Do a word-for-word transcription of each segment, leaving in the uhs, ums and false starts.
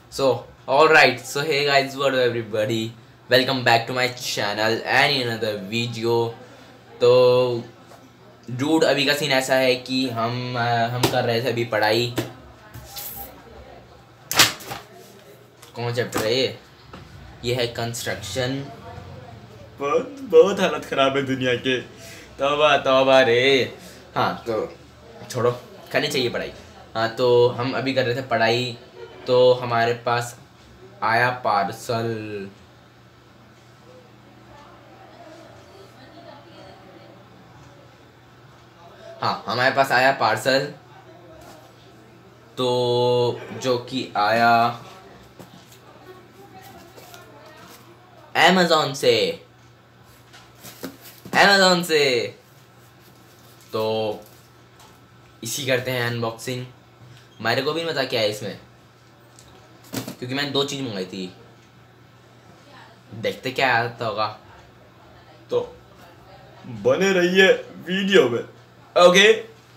So, alright, so hey guys, what up everybody? Welcome back to my channel and in another video. तो dude अभी का scene ऐसा है कि हम हम कर रहे थे अभी पढ़ाई। कौन चैप्टर है ये? ये है कंस्ट्रक्शन। बहुत बहुत हालत ख़राब है दुनिया के। तौबा तौबा रे। हाँ तो छोड़ो, करनी चाहिए पढ़ाई। हाँ तो हम अभी कर रहे थे पढ़ाई, तो हमारे पास आया पार्सल। हाँ हमारे पास आया पार्सल, तो जो कि आया अमेज़न से अमेज़न से तो इसी करते हैं अनबॉक्सिंग। मेरे को भी नहीं पता क्या है इसमें, क्योंकि मैंने दो चीज़ मंगाई थी। देखते क्या आता होगा, तो बने रहिए वीडियो में। ओके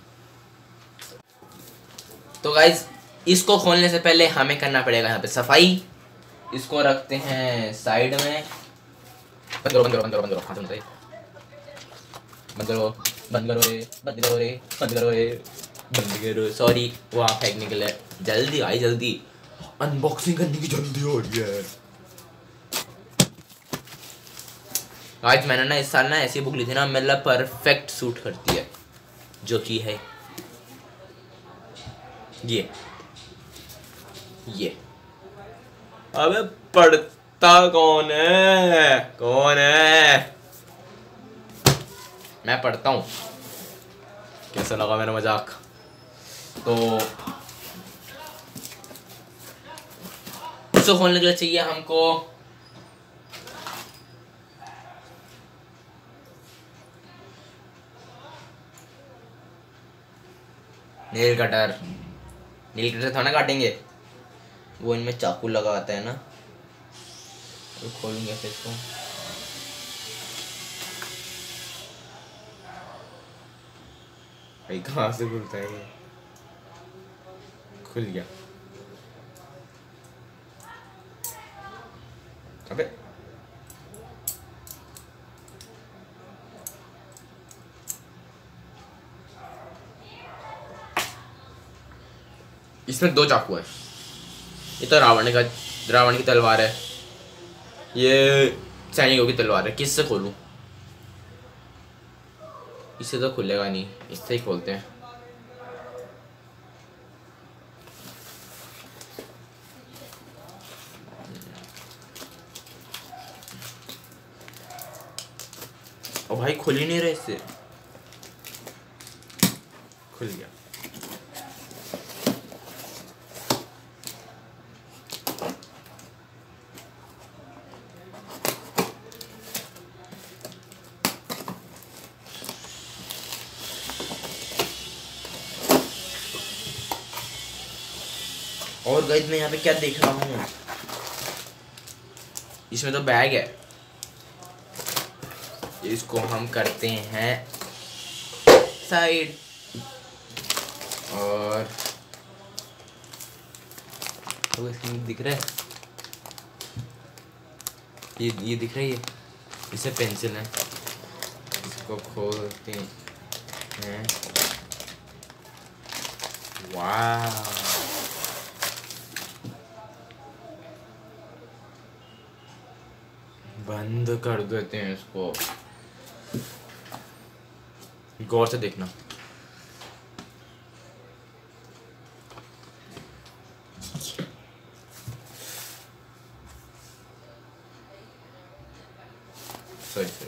तो गाइज, इसको खोलने से पहले हमें करना पड़ेगा यहाँ पे सफाई। इसको रखते हैं साइड में। बंद करो बंद करो बंद करो बंद करो हाथ से बंद करो बंद करो रे बंद करो रे बंद करो रे बंद करो। सॉरी, वहाँ फेंकने के लिए। जल्दी भाई जल्दी, अनबॉक्सिंग करने की जल्दी हो रही है। आज मैंने ना इस साल ना ऐसी बुक ली थी ना, मतलब परफेक्ट सूट करती है, जो कि है ये ये अबे पढ़ता कौन है कौन है? मैं पढ़ता हूँ। कैसा लगा मेरा मजाक? तो इसको खोलने के लिए चाहिए हमको नेल कटर। नेल कटर थोड़ा ना काटेंगे, वो इनमें चाकू लगा आता है ना। तो खोलूंगा फिर इसको। भाई कहाँ से खुलता है ये? खुल गया। अबे इसमें दो चाकू है। ये तो रावण का रावण की तलवार है, ये सैनिकों की तलवार है। किससे खोलूं? इससे तो खुलेगा नहीं, इससे ही खोलते हैं। ओ भाई खुल ही नहीं रहा इससे। खुल गया। और गाइस मैं यहाँ पे क्या देख रहा हूँ, इसमें तो बैग है। इसको हम करते हैं साइड, और तो इसमें दिख रहा है, ये ये दिख रहा है, ये इसे पेंसिल है। इसको खोलते हैं। वाह, बंद कर देते हैं इसको। गौर से देखना। सॉरी सॉरी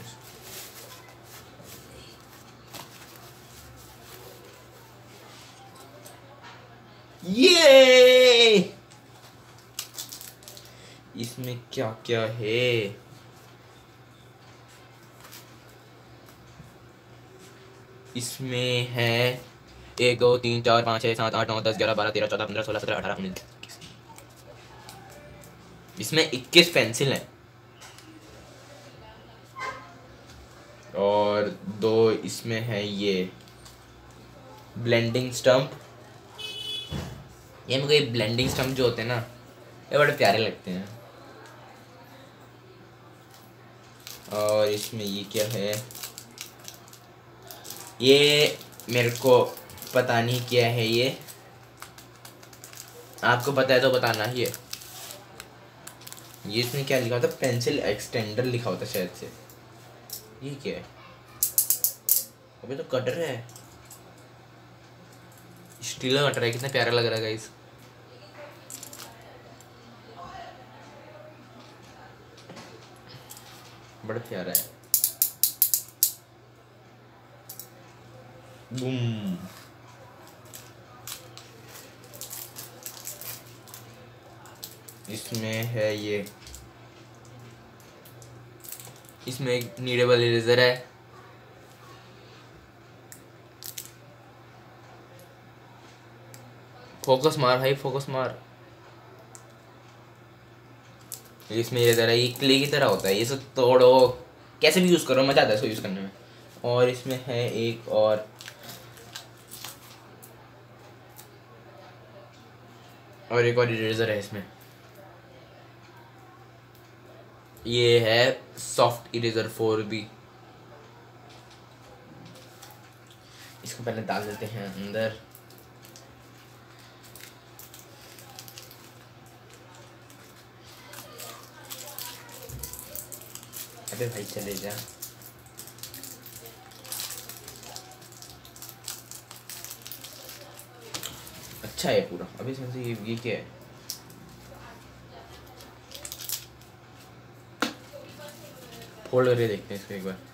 ये इसमें क्या क्या है? इसमें है एक दो तीन चार पाँच छः सात आठ नौ दस ग्यारह बारह तेरह चौदह पंद्रह सोलह सत्रह अठारह उन्नीस। इसमें इक्कीस पेंसिल हैं और दो इसमें है ये ब्लेंडिंग स्टम्प। ये मुझे ब्लेंडिंग स्टम्प जो होते हैं ना, ये बड़े प्यारे लगते हैं। और इसमें ये क्या है, ये मेरे को पता नहीं क्या है ये, आपको पता है तो बताना। ये ये इसमें क्या लिखा होता है, पेंसिल एक्सटेंडर लिखा होता है शायद से। ये क्या है, अबे तो कटर है, स्टील का कटर है, कितना प्यारा लग रहा है गाइस। बड़ा प्यारा है। बूम। इसमें है ये, इसमें एक नीडेबल इरेजर है। फोकस मार भाई, फोकस मार। इसमें इरेजर है, ये क्ले की तरह होता है, ये सब तोड़ो, कैसे भी यूज़ करो, मज़ा आता है इसको यूज़ करने में। और इसमें है एक और, और एक और इरेजर है इसमें। ये है सॉफ्ट इरेजर फोर बी। इसको पहले डाल देते हैं अंदर। अबे भाई चले जा। अच्छा है पूरा। अभी इसमें से ये, ये क्या है, फोल्ड करके देखते हैं इसको एक बार।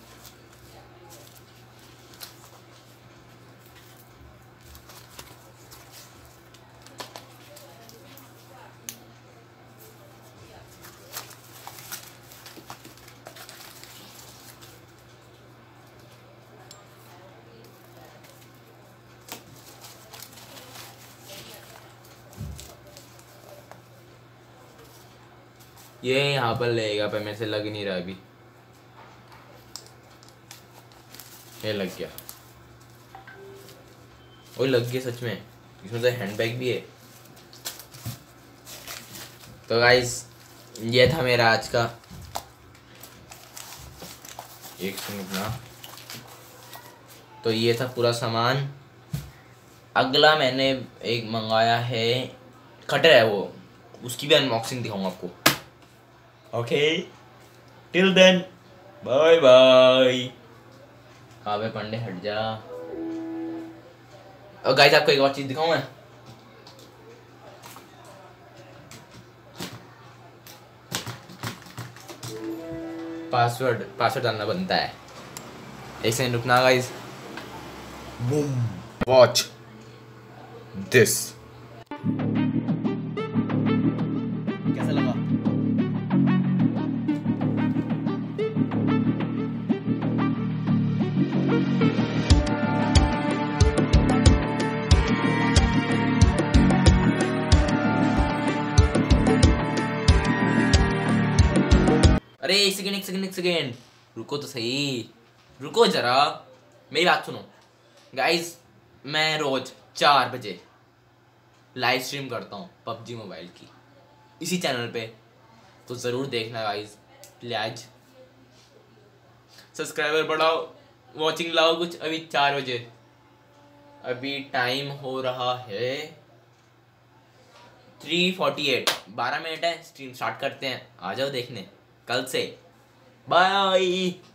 ये यहाँ पर लगेगा, पर मेरे से लग नहीं रहा अभी। ये लग गया, वो लग गया सच में। इसमें तो हैंडबैग भी है। तो गाइस ये था मेरा आज का, एक मिनट ना, तो ये था पूरा सामान। अगला मैंने एक मंगाया है, कटर है वो, उसकी भी अनबॉक्सिंग दिखाऊंगा आपको। Okay, till then bye bye. Kavya Pandey हट जा। और गाइस आपको एक और चीज दिखाऊं मैं, पासवर्ड पासवर्ड डालना बनता है। एक सेकंड रुकना गाइस। Boom, watch this. कैसा लगा? अरे एक सेकेंड एक सेकेंड एक सेकेंड रुको तो सही, रुको जरा, मेरी बात सुनो गाइस। मैं रोज चार बजे लाइव स्ट्रीम करता हूँ पबजी मोबाइल की, इसी चैनल पे, तो ज़रूर देखना गाइस। प्लीज सब्सक्राइबर बढ़ाओ, वॉचिंग लाओ कुछ। अभी चार बजे, अभी टाइम हो रहा है थ्री फोर्टी एट, बारह मिनट है, स्ट्रीम स्टार्ट करते हैं, आ जाओ देखने कल से। बाय।